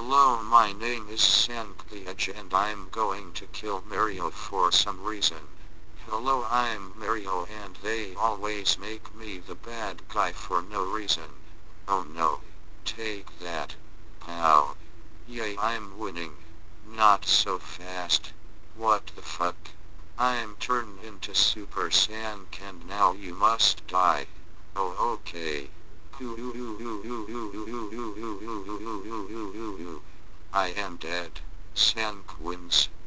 Hello, my name is Sangliage and I'm going to kill Mario for some reason. Hello, I'm Mario and they always make me the bad guy for no reason. Oh no. Take that. Pow. Yay, I'm winning. Not so fast. What the fuck? I'm turned into Super Saiyan and now you must die. Oh okay. I am dead. Sank wins.